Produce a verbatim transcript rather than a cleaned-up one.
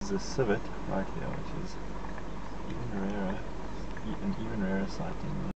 There's a civet right here, which is even rarer, an even rarer sighting.